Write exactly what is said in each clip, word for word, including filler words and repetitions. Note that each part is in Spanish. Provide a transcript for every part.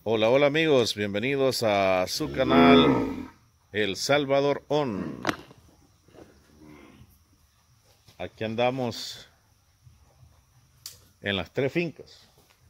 Hola, hola amigos, bienvenidos a su canal El Salvador On. Aquí andamos en las tres fincas.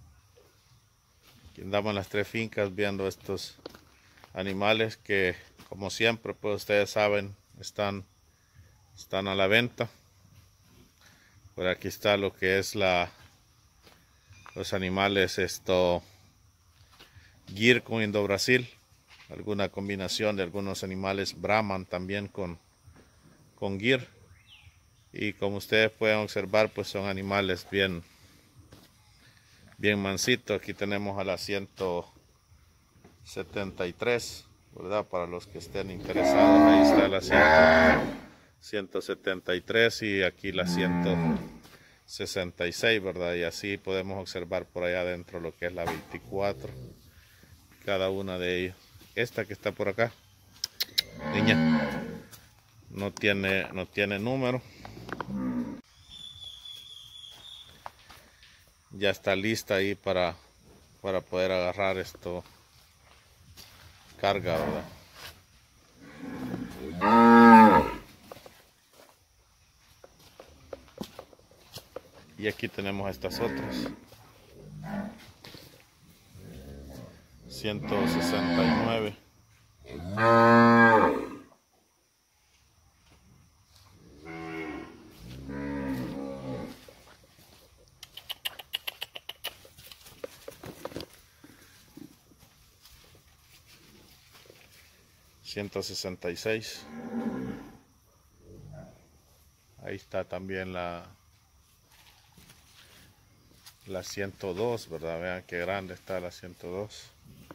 Aquí andamos en las tres fincas viendo estos animales que, como siempre, pues ustedes saben, están, están a la venta. Por aquí está lo que es la los animales esto Gyr con Indo-Brasil, alguna combinación de algunos animales Brahman también con, con Gyr. Y como ustedes pueden observar, pues son animales bien, bien mansitos. Aquí tenemos a la ciento setenta y tres, ¿verdad? Para los que estén interesados, ahí está la ciento setenta y tres y aquí la ciento sesenta y seis, ¿verdad? Y así podemos observar por allá adentro lo que es la veinticuatro. Cada una de ellos. Esta que está por acá, niña, no tiene, no tiene número. Ya está lista ahí para, para poder agarrar esto carga, ¿verdad? Y aquí tenemos estas otras. ciento sesenta y nueve. ciento sesenta y seis. Ahí está también la la ciento dos, ¿verdad? Vean qué grande está la ciento dos.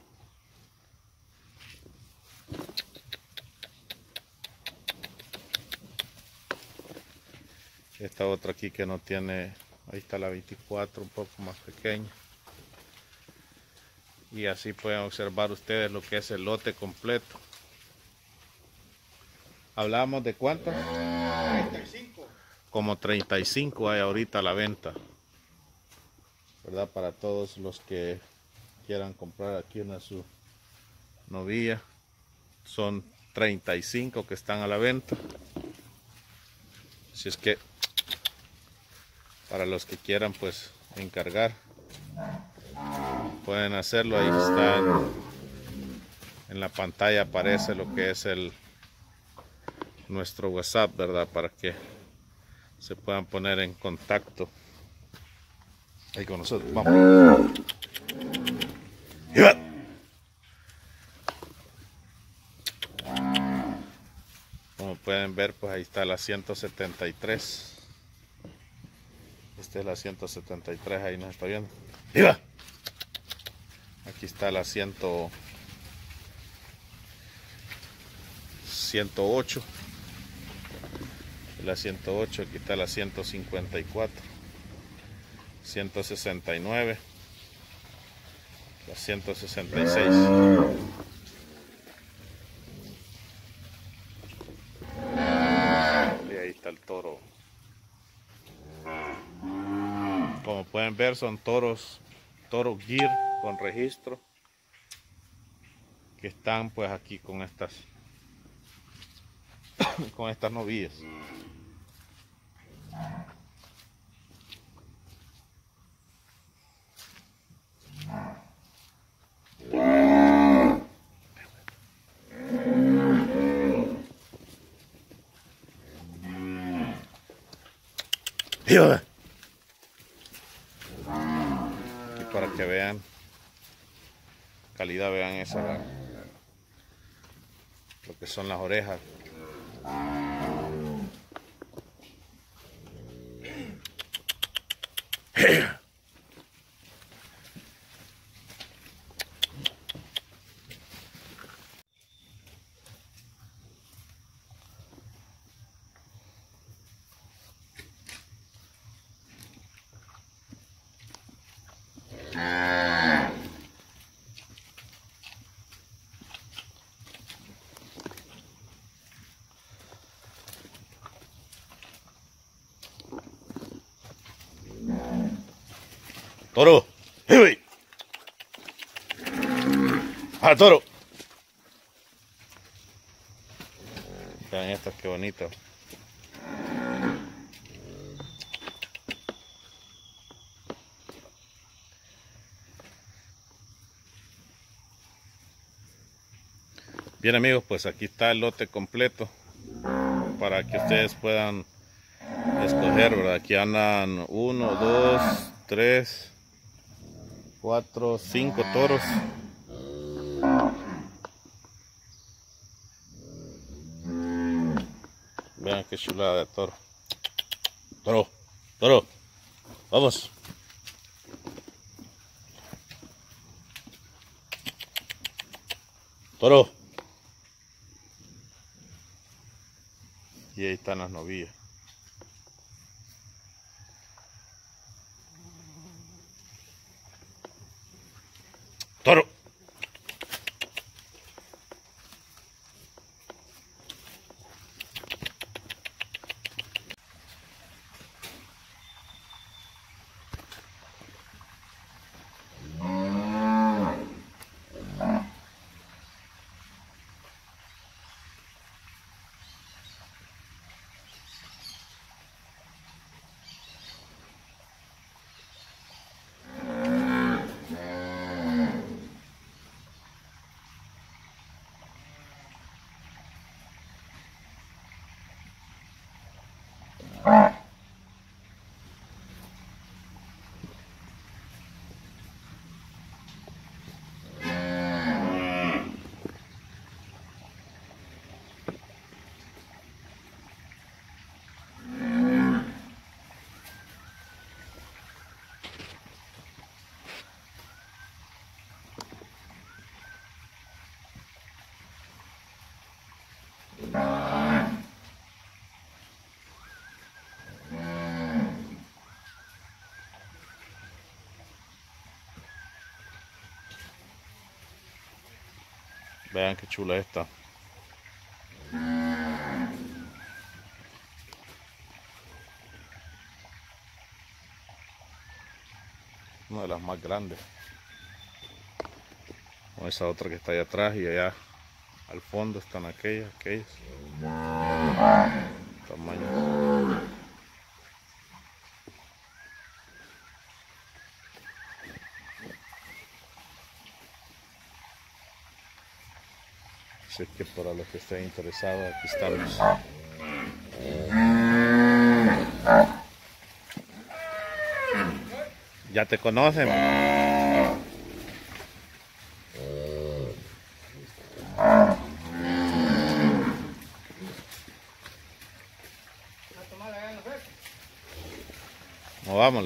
Esta otra aquí que no tiene, ahí está la veinticuatro, un poco más pequeña. Y así pueden observar ustedes lo que es el lote completo. ¿Hablamos de cuántas? treinta y cinco. Como treinta y cinco hay ahorita a la venta, ¿verdad? Para todos los que quieran comprar aquí una su novilla. Son treinta y cinco que están a la venta. Así es que para los que quieran pues encargar, pueden hacerlo. Ahí está en, en la pantalla aparece lo que es el nuestro WhatsApp, ¿verdad? Para que se puedan poner en contacto ahí con nosotros. Vamos. Como pueden ver, pues ahí está la ciento setenta y tres. Esta es la ciento setenta y tres, ahí nos está viendo. ¡Viva! Aquí está la ciento ocho. La ciento ocho, aquí está la ciento cincuenta y cuatro. ciento sesenta y nueve. La ciento sesenta y seis. Y ahí está el toro. Como pueden ver, son toros, toros Gyr con registro, que están pues aquí con estas con estas novillas. Aquí para que vean calidad, vean esa, lo que son las orejas. Toro, hey. ¡Ah, toro! Vean estas, qué bonito. Bien amigos, pues aquí está el lote completo para que ustedes puedan escoger, ¿verdad? Aquí andan uno, dos, tres, cuatro, cinco toros. Vean qué chulada de toro. Toro, toro, vamos. Toro. Y ahí están las novillas. Toro. Vean qué chula esta. Una de las más grandes. Con esa otra que está allá atrás y allá al fondo están aquellas, aquellas. Tamaño. Así que para los que estén interesados, aquí estamos. ¿Ya te conocen? Movámoslo.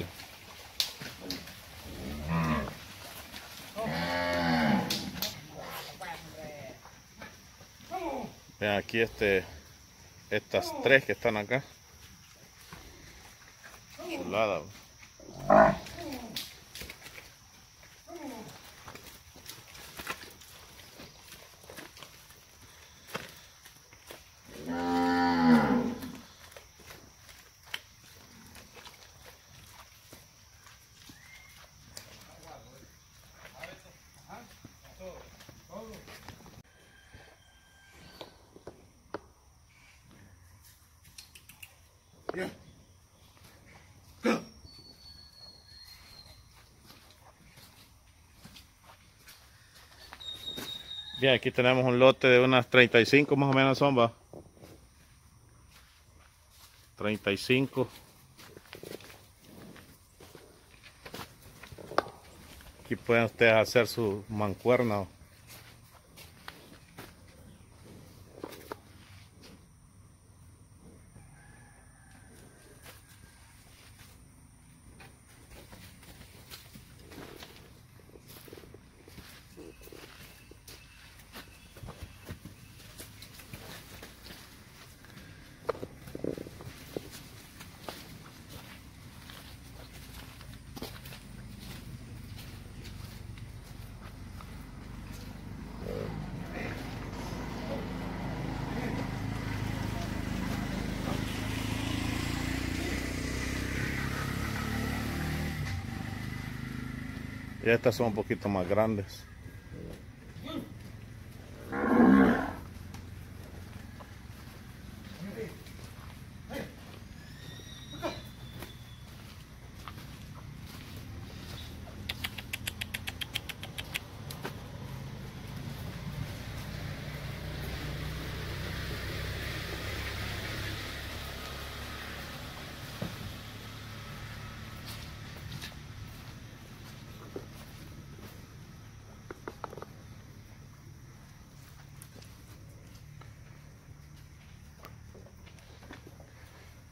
Vean aquí este, estas tres que están acá. Chulada. Yeah. Bien, aquí tenemos un lote de unas treinta y cinco más o menos son, va. treinta y cinco. Aquí pueden ustedes hacer su mancuerna. Y estas son un poquito más grandes.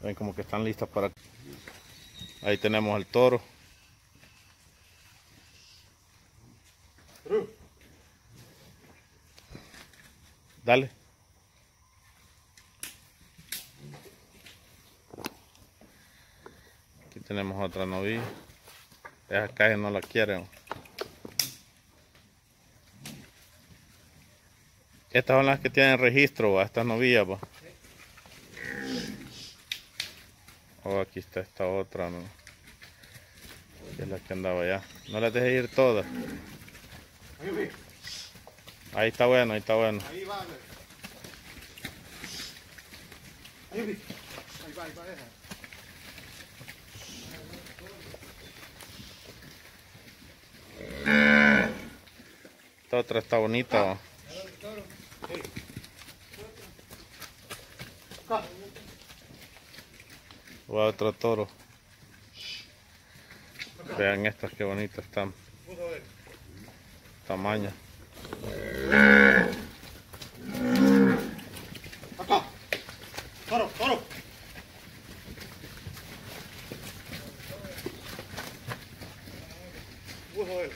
Ven como que están listas para... Ahí tenemos el toro. Dale. Aquí tenemos otra novilla. Esa calle no la quieren. Estas son las que tienen registro, ¿va? Estas novillas, ¿va? Oh, aquí está esta otra, ¿no? Que es la que andaba allá. No las dejes ir todas. Ahí está bueno, ahí está bueno. Ahí va, a ver. Ahí vi. Ahí va, ahí va, deja. Esta otra está bonita, ¿va? O otro toro. Vean estas que bonitas están. Tamaño. Acá. Toro, toro. Vamos a ver.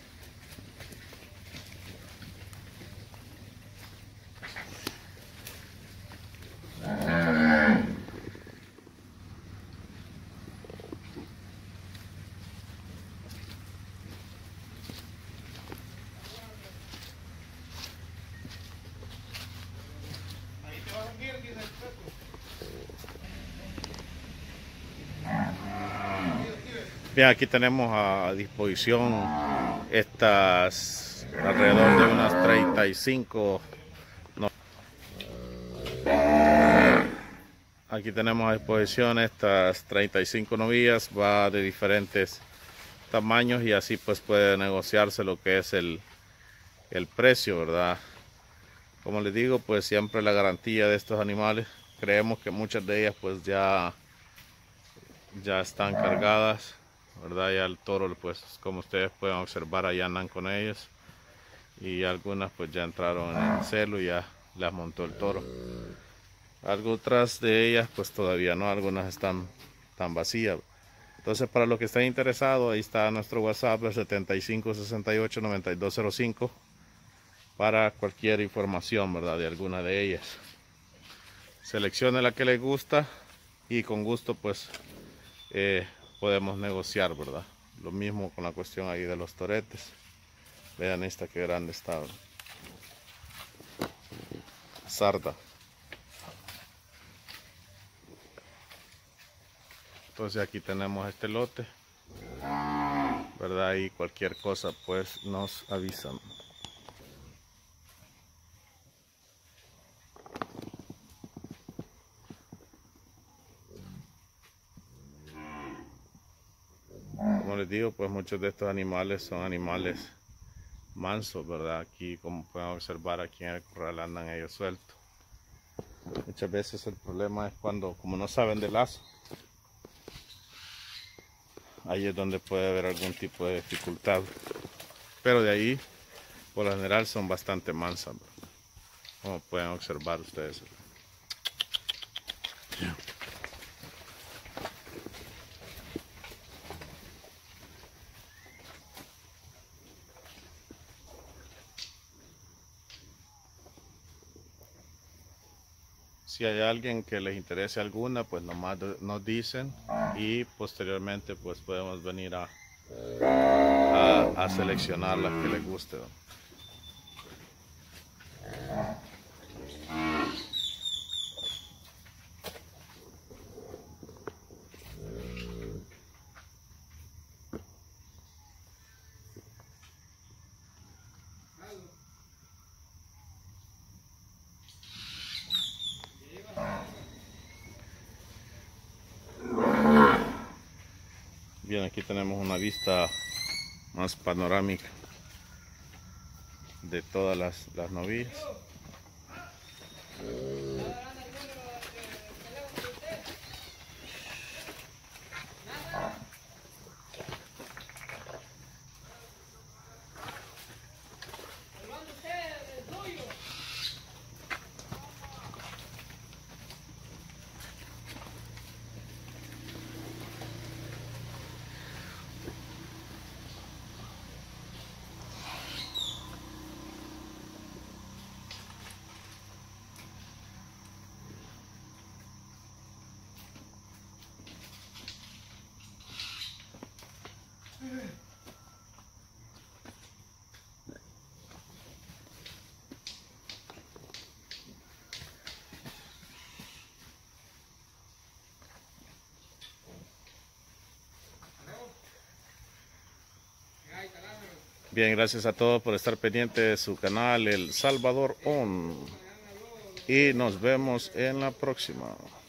Bien, aquí tenemos a disposición estas alrededor de unas treinta y cinco. No. Aquí tenemos a disposición estas treinta y cinco novillas, va de diferentes tamaños y así pues puede negociarse lo que es el, el precio, ¿verdad? Como les digo, pues siempre la garantía de estos animales. Creemos que muchas de ellas pues ya, ya están cargadas, ¿verdad? Ya el toro, pues como ustedes pueden observar, ahí andan con ellos. Y algunas pues ya entraron en el celo y ya las montó el toro. Algunas de ellas pues todavía no, algunas están tan vacías. Entonces, para los que estén interesados, ahí está nuestro WhatsApp, el setenta y cinco sesenta y ocho noventa y dos cero cinco, para cualquier información, ¿verdad? De alguna de ellas. Seleccione la que les gusta y con gusto pues eh, podemos negociar, ¿verdad? Lo mismo con la cuestión ahí de los toretes. Vean esta que grande está. Sarda. Entonces aquí tenemos este lote, ¿verdad? Y cualquier cosa pues nos avisan. Como les digo, pues muchos de estos animales son animales mansos, ¿verdad? Aquí, como pueden observar, aquí en el corral andan ellos sueltos. Muchas veces el problema es cuando, como no saben de lazo, ahí es donde puede haber algún tipo de dificultad. Pero de ahí, por lo general, son bastante mansas, ¿verdad? Como pueden observar ustedes. Si hay alguien que les interese alguna, pues nomás nos dicen y posteriormente pues podemos venir a, a, a seleccionar las que les guste, ¿no? Bien, aquí tenemos una vista más panorámica de todas las, las novillas. Bien, gracias a todos por estar pendiente de su canal El Salvador On. Y nos vemos en la próxima.